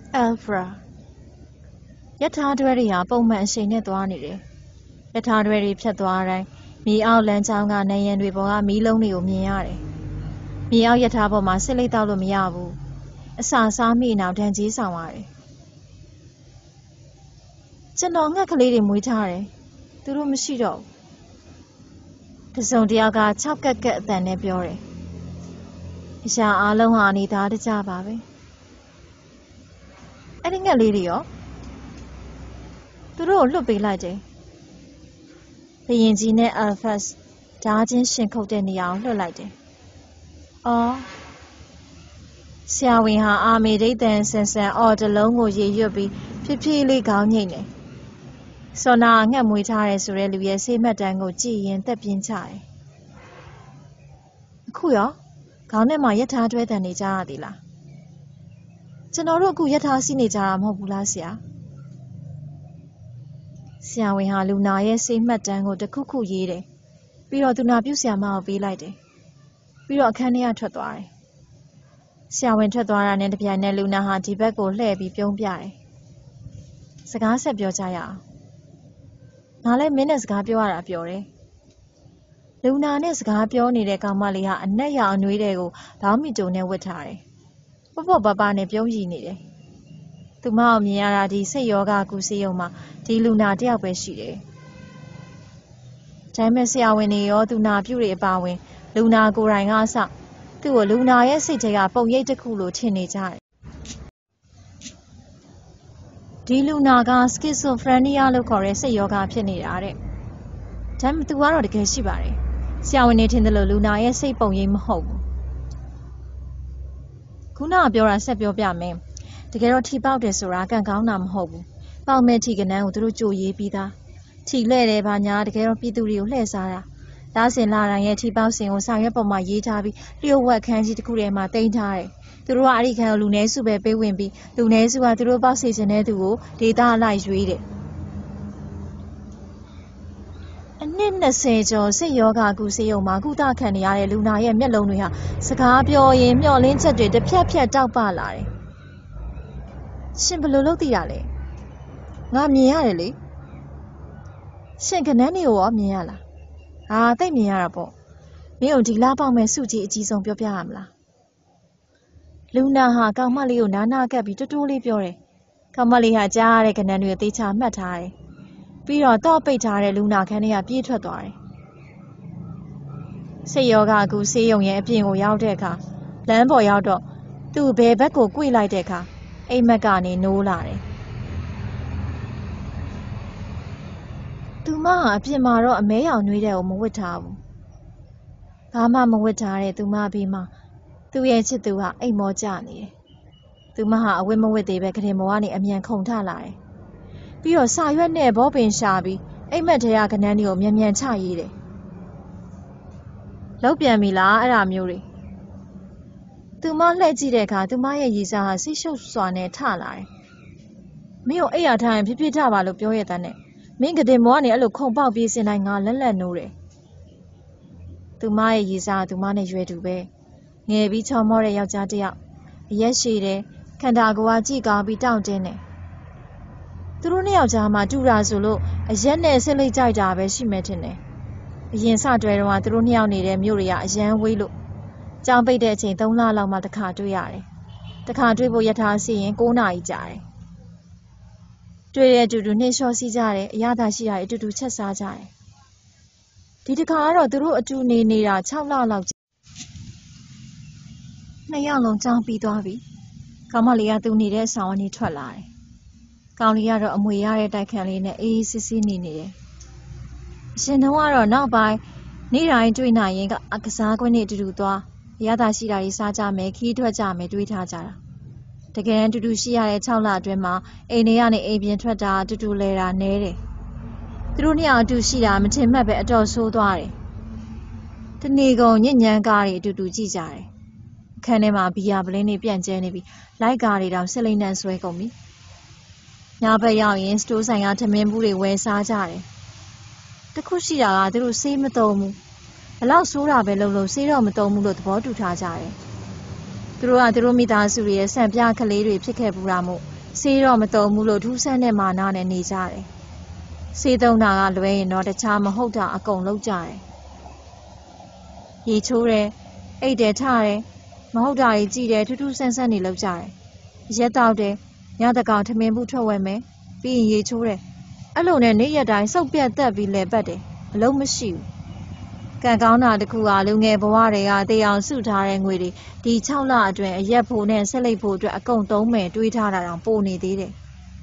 Alfra ယထာတွဲတွေဟာပုံမှန်အရှိန်နဲ့သွားနေတယ်။ယထာတွဲတွေဖြတ်သွားတိုင်းမြေအောက်လမ်းကြောင်းကနံရံတွေပေါ်ကမီးလုံးတွေကိုမြင်ရတယ်။မြေအောက်ယထာပေါ်မှာစစ်လိတ်တောက်လို့မရဘူး။အစာစားမိနောက်ဒဏ်ကြီးဆောင်ရတယ်။ကျွန်တော်ငှက်ကလေးတွေမွေးထားတယ်။သူတို့မရှိတော့ဘူး။တစ်စုံတစ်ယောက်က6ကက်ကက်အတန်နဲ့ပြောတယ်။အရာအားလုံးဟာအနေသားတကြပါပဲ။အဲ့ဒီငှက်လေးတွေရောသူတို့ကိုလွတ်ပေးလိုက်တယ်။ဘရင်ကြီးနဲ့အယ်ဖတ်စ်ဓာချင်းရှင်ခုတ်တဲ့နေရာကိုလွှတ်လိုက်တယ်။အော်ဆရာဝန်ဟာအာမေဒိတ်တန်ဆန်ဆန်အော်တလုံးကိုရေရွတ်ပြီးဖြည်းဖြည်းလေးခေါင်းညိတ်တယ်။စောနာငှက်မွေးထားတယ်ဆိုတဲ့လူရဲ့ဆေးမှတ်တမ်းကိုကြည့်ရင်သက်ပြင်းချတယ်။အခုရောခေါင်းထဲမှာယထာတွဲတန်နေကြရသေးလား။ကျွန်တော်တို့အခုယထာစီးနေကြတာမဟုတ်ဘူးလားဆရာ။ဆရာဝန်ဟာလူနာရဲ့ဆေးမှတ်တမ်းကိုတစ်ခုခုရေးတယ်။ပြီးတော့သူနာပြုဆရာမကိုပေးလိုက်တယ်။ပြီးတော့အခန်းထဲကထွက်သွားတယ်။ဆရာဝန်ထွက်သွားတာနဲ့တပြိုင်နက်လူနာဟာဒီဘက်ကိုလှည့်ပြီးပြုံးပြတယ်။စကားဆက်ပြောကြရအောင်။ငါလည်းမင်းနဲ့စကားပြောရတာပြောတယ်။လူနာနဲ့စကားပြောနေတဲ့ကောင်မလေးဟာအနက်ရောင်အနွေးတွေကိုဘောင်းမီတိုနဲ့ဝတ်ထားတယ်။ပေါ့ပေါ့ပါပါနဲ့ပြုံးရည်နေတယ်။သူမအောင်မြင်ရတာဒီစိတ်ယောဂကုဆေးရုံမှာဒီလူနာတယောက်ပဲရှိတယ်။ဒါပေမဲ့ဆရာဝန်တွေရောသူနာပြုတွေအပါဝင်လူနာကိုယ်တိုင်ကအစသူ့ကိုလူနာရဲ့စိတ်ထဲကပုံရိပ်တစ်ခုလိုထင်နေကြတယ်။ဒီလူနာကစကစ်ဆိုဖရနီယာလို့ခေါ်တဲ့စိတ်ယောဂဖြစ်နေတာတဲ့။ဒါပေမဲ့သူကတော့တကယ်ရှိပါတယ်။ဆရာဝန်တွေထင်တယ်လို့လူနာရဲ့စိတ်ပုံရိပ်မဟုတ်ဘူး။ခုနကပြောတာဆက်ပြောပြမယ်။တကယ်တော့ထီပေါက်တယ်ဆိုတာကံကောင်းတာမဟုတ်ဘူး။ပေါက်မဲ့ထီကနန်းကိုသူတို့ကြိုရေးပြီးသား။ထီလှဲ့တယ်ဗာညာတကယ်တော့ပြည်သူတွေကိုလှည့်စားတာ။လားစင်လာတိုင်းရဲ့ထီပေါက်စင်ကိုစာရွက်ပေါ်မှာရေးထားပြီးလျှို့ဝှက်ခန်းကြီးတစ်ခုထဲမှာတင်ထားတယ်။သူတို့ကအဲ့ဒီခန်းကိုလူနည်းစုပဲပေးဝင်ပြီးလူနည်းစုကသူတို့ပေါက်စီခြင်းတဲ့သူကိုဒေတာအလိုက်ရွေးတယ်။အနှစ်20ကျော်စိတ်ယောဂကုဆေးရုံမှာကုသခံနေရတဲ့လူနာရဲ့မျက်လုံးတွေဟာစကားပြောရင်မျှော်လင့်ချက်တွေတစ်ဖြက်ဖြက်တောက်ပလာတယ်။ရှင်ဘယ်လိုလုပ်သိရလဲ။ငါမြင်ရတယ်လေ။ရှင်ကနန်းတွေကိုရောမြင်ရလား။ဟာသိမြင်ရတာပေါ့။မင်းတို့ဒီလားပေါက်မဲ့စုကြီးအကြီးဆုံးပြောပြရမလား။လူနာဟာကောင်မလေးကိုနာနာကပ်ပြီးတိုးလေးပြောတယ်။ကောင်မလေးဟာကြားရတဲ့ကနန်းတွေသေချာမှတ်ထားတယ်။ပြီးတော့တော့ပိတ်ထားတဲ့လူနာခန်းထဲကပြေးထွက်သွားတယ်။စိတ်ယောဂကုဆေးရုံရဲ့အပြင်ကိုရောက်တဲ့အခါလမ်းပေါ်ရောက်တော့သူ့ဘယ်ဘက်ကိုကွေ့လိုက်တဲ့အခါအိမ်မက်ကနေနိုးလာတယ်။သူမဟာအပြင်မှာတော့အမဲရောင်နှွေးတဲ့ကိုမဝတ်ထားဘူး။ဘာမှမဝတ်ထားတဲ့သူမပြီးမှသူ့ရဲ့ချစ်သူဟာအိမ်မောကျနေတယ်။သူမဟာအဝတ်မဝတ်သေးပဲကတင်မောကနေအမြန်ခုန်ထလာတယ်။ပြီးတော့စာရွက်နဲ့ဘောပင်ရှာပြီးအိမ်မက်ထဲကကနန်းတွေကိုမြန်မြန်ချရေးတယ်။လောက်ပြန်ပြီလားအဲ့ဒါမျိုးတွေ။သူမလှည့်ကြည့်တဲ့အခါသူမရဲ့ရည်စားဟာဆိတ်ရှုပ်စွာနဲ့ထလာတယ်။မင်းကိုအိယာထားရင်ဖြည်းဖြည်းထပါလို့ပြောရတဲ့နဲ့မင်းကတင်မောကနေအဲ့လိုခုန်ပေါက်ပြေးစင်တိုင်းငါလက်လက်နိုးတယ်။သူမရဲ့ရည်စားသူမနဲ့ရွယ်တူပဲ။ငယ်ပြီးချော်မောတဲ့ယောက်ျားတစ်ယောက်အရက်ရှည်တယ်ခန္ဓာကိုယ်ကကြည်ကောင်းပြီးတောင့်တင်းတယ်။သူတို့နှစ်ယောက်ကြားမှာတူတာဆိုလို့အရက်နဲ့ဆိတ်လိတ်ကြိုက်တာပဲရှိမယ်ထင်တယ်။အရင်စတွဲတော့သူတို့နှစ်ယောက်နေတဲ့မြို့တွေကအရန်ဝေးလို့ကြောင်ပိတ်တဲ့အချိန်3လလောက်မှတစ်ခါတွေ့ရတယ်။တစ်ခါတွေ့ဖို့ရထားစီရင်9နာရီကြာတယ်။တွေ့တဲ့အတူတူနှိမ့်လျှောစီးကြတယ်အရသာရှိတာအတူတူချက်စားကြတယ်။ဒီတစ်ခါကတော့သူတို့အတူနေတာ6လလောက်ကြာ။နှစ်ယောက်လုံးကြောင်ပြီးသွားပြီ။ကောင်မလေးကသူနေတဲ့ဆောင်ကနေထွက်လာတယ်။ကောင်လေးကတော့အမွေရတဲ့တိုက်ခန်းလေးနဲ့အေးစစ်စစ်နေတယ်။အရှင်တော့ကတော့နောက်ပိုင်းနေ့တိုင်းတွေ့နိုင်ရင်ကစားကွင်းနဲ့အတူတူသွားအရသာရှိတာတွေစားကြမယ်ခီးထွက်ကြမယ်တွေးထားကြတာတကယ်အတူတူရှိရတဲ့6လအတွင်းမှာအိမ်ထဲကနေအိမ်ပြင်ထွက်တာအတူတူလဲတာနဲတယ်သူတို့နှစ်ယောက်အတူရှိတာမထင်မှတ်ပဲအတော်ဆိုးသွားတယ်တနေ့ကုန်ညဉ့်ညမ်းကားတွေအတူတူကြည့်ကြတယ်အခန်းထဲမှာဘီယာပလင်းတွေပြန့်ကျဲနေပြီးလိုက်ကားတွေတောင်စစ်လိမ့်နှံဆွဲကုန်ပြီညဘက်ရောက်ရင်စတိုးဆိုင်ကထမင်းဘူးတွေဝယ်စားကြတယ်တခုရှိတာကသူတို့ဆေးမသုံးဘူးဘလောက်ဆိုးတာပဲလို့ဆေးတော့မသုံးဘူးလို့သဘောတူထားကြတယ်သူတို့ကသူတို့မိသားစုတွေရဲ့ဆံပြကလေးတွေဖြစ်ခဲ့ပူတာမို့ဆေးတော့မတုံဘူးလို့ထူးဆန်းတဲ့မာနနဲ့နေကြတယ်ဆေးသုံးတာကလွဲရင်တော့တခြားမဟုတ်တာအကုန်လုပ်ကြတယ်ရေချိုးတယ်အိတ်တယ်ထားတယ်မဟုတ်တာတွေကြည့်တယ်ထူးထူးဆန်းဆန်းနေလုပ်ကြတယ်ရက်တောက်တယ်ညတကောင်ထမင်းဘူးထွက်ဝဲမယ်ပြီးရင်ရေချိုးတယ်အဲ့လိုနဲ့နေ့ရက်တိုင်းစုပ်ပြတ်တက်ပြီးလဲပတ်တယ်အလုံးမရှိဘူးကံကောင်းတာတခုကလူငယ်ဘဝတွေကတေးအောင်စုထားတဲ့ငွေတွေဒီ6လအတွင်းအရက်ဖို့နဲ့ဆက်လိပ်ဖို့အတွက်အကုန်သုံးမယ်တွေးထားတာတောင်ပိုနေသေးတယ်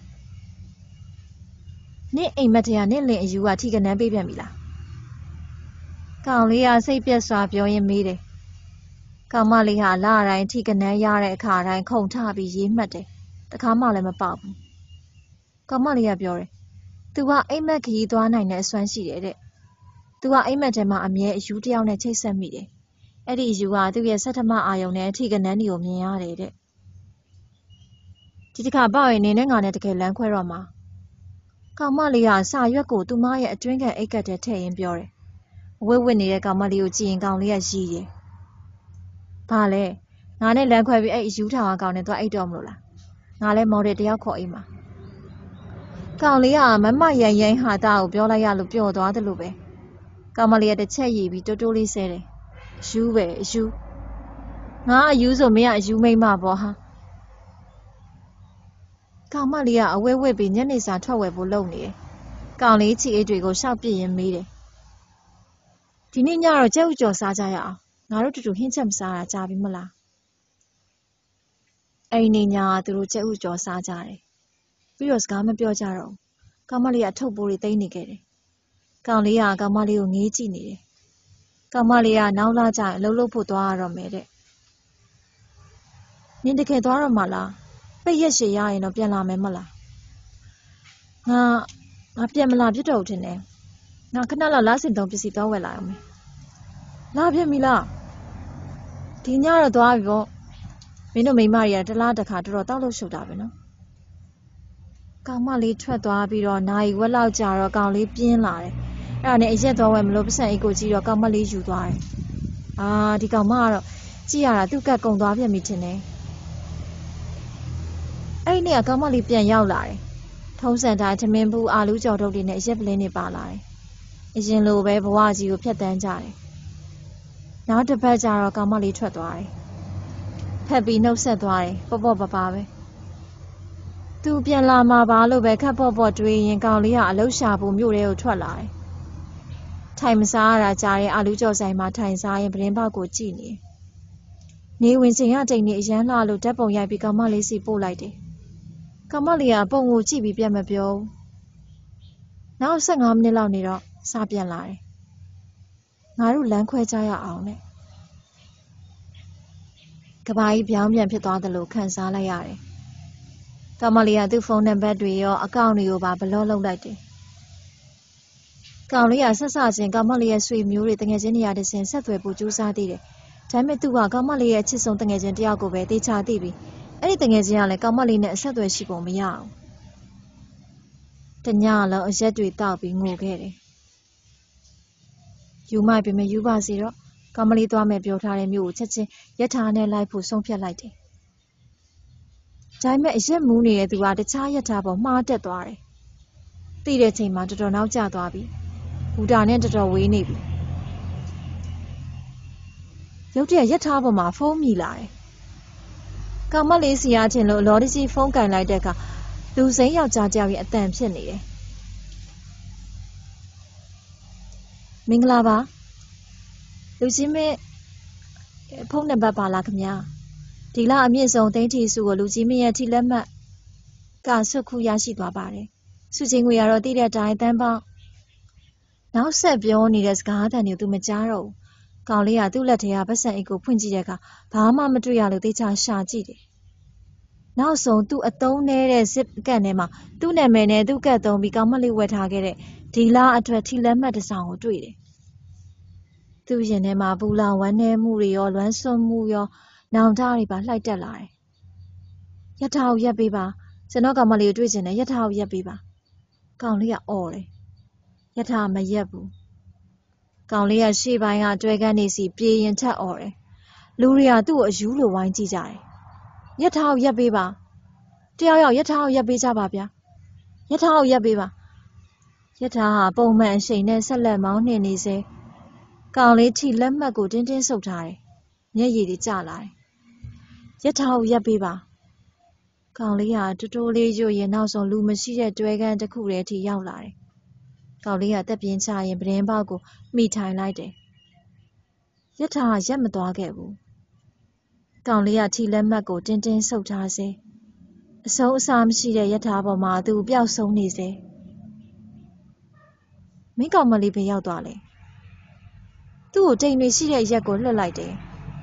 နင့်အိမ်မက်ထဲကနင့်လင်အယူကထိကနန်းပေးပြန်ပြီလားကောင်လေးကစိတ်ပြက်စွာပြောရင်းမေးတယ်ကောင်မလေးဟာလတိုင်းထိကနန်းရတဲ့အခါတိုင်းခုန်ထပြီးရေးမှတ်တယ်တခါမှလည်းမပေါက်ဘူးကောင်မလေးကပြောတယ်သူကအိမ်မက်ခရီးသွားနိုင်တဲ့အစွမ်းရှိတယ်တဲ့သူကအိမ်မက်ထဲမှာအမြဲအယူတယောက်နဲ့ချိတ်ဆက်မိတယ်အဲ့ဒီအယူကသူ့ရဲ့ဆဋ္ဌမအာယုံနဲ့ထိကနန်းတွေကိုမြင်ရတယ်တဲ့ဒီတစ်ခါပေါ့ရင်နေနဲ့ငါနဲ့တကယ်လမ်းခွဲတော့မှာကောင်မလေးကစာရွက်ကိုသူမရဲ့အတွင်းခံအိတ်ကတ်ထဲထည့်ရင်းပြောတယ်အဝတ်ဝတ်နေတဲ့ကောင်မလေးကိုကြည့်ရင်ကောင်လေးကရည်တယ်ဘာလဲငါနဲ့လမ်းခွဲပြီးအဲ့အယူထောင်ကောင်နဲ့သွားအိတ်တော့မလို့လားငါလဲမော်ဒယ်တယောက်ခေါ်အိမ်မှာကောင်လေးကမမရိုင်ရိုင်းဟာတာကိုပြောလိုက်ရလို့ပျော်သွားတယ်လို့ပဲကောင်မလေးကတစ်ချက်ရည်ပြီးတိုးတိုးလေးဆဲတယ်ယူပဲအယူငါအယူဆိုမင်းကအယူမိမ့်မပေါ့ဟာကောင်မလေးကအဝဲဝဲပြီးညနေစာထွက်ဝယ်ဖို့လုပ်နေတယ်ကောင်လေးချီအိတ်တွေကိုရှောက်ပြစ်ရင်းမေးတယ်ဒီနေ့ညတော့ကြက်ဥကြော်စားကြရအောင်ငါတို့တူတူဟင်းချက်မစားတာကြာပြီမလားအဲ့ဒီနေ့ညကသူတို့ကြက်ဥကြော်စားကြတယ်ပြီးတော့စကားမပြောကြတော့ဘူးကောင်မလေးကအထုပ်ပိုးတွေသိမ်းနေခဲ့တယ်ကောင်လေးကကောင်မလေးကိုငေးကြည့်နေတယ်ကောင်မလေးကနောက်လာကြရင်အလုပ်လုပ်ဖို့သွားရတော့မယ်တဲ့နင်တကယ်သွားတော့မှလားပိတ်ရက်ရှည်ရရင်တော့ပြန်လာမယ်မလားငါပြန်မလာပြစ်တော့ဘူးထင်တယ်ငါခဏလောက်လားစင်သုံးပစ္စည်းသွားဝယ်လာအောင်မယ်လာပြန်ပြီလားဒီညတော့သွားပြီပေါ့မင်းတို့မိန်းမတွေကတစ်လားတစ်ခါတော်တော်တောက်လို့ရှုပ်တာပဲနော်ကောင်မလေးထွက်သွားပြီးတော့နာရီဝက်လောက်ကြာတော့ကောင်လေးပြင်းလာတယ်အဲ့ဒါနဲ့အရက်သွားဝယ်မလို့ပတ်စံအိတ်ကိုကြည့်တော့ကောင်မလေးယူသွားတယ်ဒီကောင်မကတော့ကြည့်ရတာသူ့ကတ်ကုံသွားပြန်ပြီထင်တယ်အဲ့ဒီနေ့ကကောင်မလေးပြန်ရောက်လာတယ်ထုံးစံတိုင်းထမင်းဘူးအာလူးကြော်ထုတ်တွေနဲ့အရက်ပလင်းတွေပါလာတယ်အရင်လိုပဲဘဝကြီးကိုဖျက်တမ်းကြတယ်နောက်တစ်ပတ်ကျတော့ကောင်မလေးထွက်သွားတယ်ဖက်ပြီးနှုတ်ဆက်သွားတယ်ပေါ့ပေါ့ပါပါပဲသူပြန်လာမှာပါလို့ပဲခက်ပေါ့ပေါ့တွေးရင်ကောင်လေးကအလုရှာဖို့မြို့ထဲကိုထွက်လာတယ်ထိုင်မစားရတာကြားတဲ့အာလူးကြော်ဆိုင်မှာထိုင်စားရင်ပရင်ပေါက်ကိုကြည့်နေဝင်ချိန်ကတိတ်နေအရန်လှလို့ဓာတ်ပုံရိုက်ပြီးကောင်မလေးစီပို့လိုက်တယ်ကောင်မလေးကပုံကိုကြည့်ပြီးပြန်မပြောဘူးနောက်15မိနစ်လောက်နေတော့စပြန်လာတယ်ငါတို့လမ်းခွဲကြရအောင်နဲ့ကဘာကြီးပြောင်းပြန်ဖြစ်သွားတယ်လို့ခံစားလိုက်ရတယ်ကောင်မလေးကသူ့ဖုန်းနံပါတ်တွေရောအကောင့်တွေကိုပါဘလော့လုပ်လိုက်တယ်ကောင်လေးကဆက်ဆချင်းကောင်မလေးရဲ့ဆွေမျိုးတွေတငယ်ချင်းနေရာတစ်ဆင့်ဆက်သွယ်ဖို့ကြိုးစားသေးတယ်ဒါပေမဲ့သူကကောင်မလေးရဲ့အချစ်ဆုံးတငယ်ချင်းတယောက်ကိုပဲတေချာသိပြီးအဲ့ဒီတငယ်ချင်းကလည်းကောင်မလေးနဲ့အဆက်အသွယ်ရှိပုံမရအောင်တညလုံးအရက်တွေတောက်ပြီးငိုခဲ့တယ်ယူမိုက်ပေမဲ့ယူပါစီတော့ကောင်မလေးသွားမယ်ပြောထားတဲ့မြို့ကိုချက်ချင်းရထားနဲ့လိုက်ဖို့ဆုံးဖြတ်လိုက်တယ်ဒါပေမဲ့အရက်မူးနေတဲ့သူကတခြားရထားပေါ်မှားတက်သွားတယ်သိတဲ့ချိန်မှာတော်တော်နောက်ကျသွားပြီဘူတာနဲ့တော်တော်ဝေးနေပြီရုတ်တရက်ရထားပေါ်မှာဖုန်းမြည်လာတယ်ကောင်မလေးစီရချင်းလို့အလော်တကြီးဖုန်းကင်လိုက်တဲ့အခါလူစိမ်းယောက်ျားတယောက်ရဲ့အတန်ဖြစ်နေတယ်မင်္ဂလာပါလူကြီးမင်းဖုန်းနံပါတ်ပါလားခင်ဗျာဒီလအမြင့်ဆုံးသိန်းထီစုကိုလူကြီးမင်းရဲ့ထီလက်မှတ်ကဆွတ်ခုရရှိသွားပါတယ်စုချင်းငွေကတော့တည်တဲ့အတိုင်းတန်းပေါင်းနောက်ဆက်ပြောနေတဲ့စကားသံတွေကိုသူမကြားတော့ဘူးကောင်လေးကသူ့လက်ထဲကပတ်စံအိတ်ကိုဖွင့်ကြည့်တဲ့အခါဘာမှမတွေ့ရလို့တေချာရှာကြည့်တယ်နောက်ဆုံးသူ့အသုံးနည်းတဲ့ zip ကတ်ထဲမှာသူ့နာမည်နဲ့သူ့ကတ်သုံးပြီးကောင်မလေးဝယ်ထားခဲ့တဲ့ဒီလအတွက်ထီလက်မှတ်တစ်စောင်ကိုတွေ့တယ်သူ့ရင်ထဲမှာဘူလာဝမ်းနည်းမှုတွေရောလွမ်းဆွမှုရောနောင်တတွေပါလှိုက်တက်လာတယ်ရထားကိုရက်ပေးပါကျွန်တော်ကောင်မလေးကိုတွေ့ချင်တယ်ရထားကိုရက်ပေးပါကောင်လေးကအော်တယ်ရထားမရက်ဘူးကောင်လေးကရှေ့ပိုင်းကတွဲကန်းနေစီပြေးရင်ထက်အော်တယ်လူတွေကသူ့ကိုအယူလိုဝိုင်းကြည့်ကြတယ်ရထားကိုရက်ပေးပါတယောက်ယောက်ယထာကိုရပ်ပေးကြပါဗျာယထာကိုရပ်ပေးပါယထာဟာပုံမှန်အရှိန်နဲ့ဆက်လက်မောင်းနှင်နေစေကောင်လေးထိလက်မှတ်ကိုတင်းတင်းဆုပ်ထားတယ်မျက်ရည်တွေကျလာတယ်ယထာကိုရပ်ပေးပါကောင်လေးဟာတိုးတိုးလေးရွရင်နောက်ဆုံးလူမရှိတဲ့တွဲကန်းတစ်ခုတည်းထိရောက်လာတယ်ကောင်လေးဟာတက်ပြင်းချရင်ပတင်းပေါက်ကိုမိထိုင်လိုက်တယ်ယထာဟာရပ်မသွားခဲ့ဘူးကောင်လေးကထီလက်မှတ်ကိုတင်းတင်းဆုပ်ထားစေအဆုံးအစားမရှိတဲ့ယထာပေါ်မှာသူပျောက်ဆုံးနေစေမင်းကောင်မလေးပဲရောက်သွားလေသူ့ကိုတိမ်တွေရှိတဲ့ရက်ကိုလွှတ်လိုက်တယ်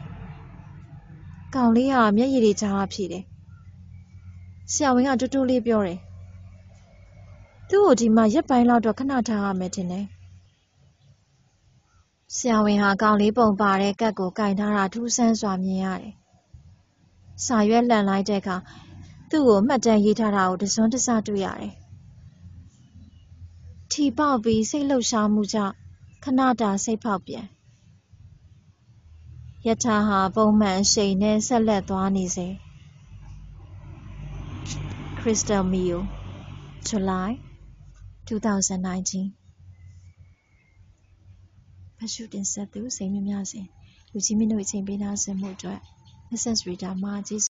ကောင်လေးဟာမျက်ရည်တွေကြားဖြေတယ်ဆရာဝန်ကတိုးတိုးလေးပြောတယ်သူ့ကိုဒီမှာရက်ပိုင်းလောက်တော့ခဏထားရမယ်ထင်တယ်ဆရာဝန်ဟာကောင်လေးပုံပါတဲ့ကတ်ကိုကင်ထားတာထူးဆန်းစွာမြင်ရတယ်စာရွက်လှန်လိုက်တဲ့အခါသူ့ကိုမှတ်တမ်းရေးထားတာကိုတစွန်းတစတွေ့ရတယ်ထီပေါက်ပြီးစိတ်လှုပ်ရှားမှုကြောင့်ခဏတာစိတ်ဖောက်ပြန်ယထာဟာပုံမှန်အရှိန်နဲ့ဆက်လက်သွားနေစေ Crystal Mio July 2019ဖတ်ရှုတင်ဆက်သူစိတ်မြများစဉ်လူကြီးမင်းတို့အချိန်ပေးသားစင်မှုအတွက် Mrs. Rita မှာကျေး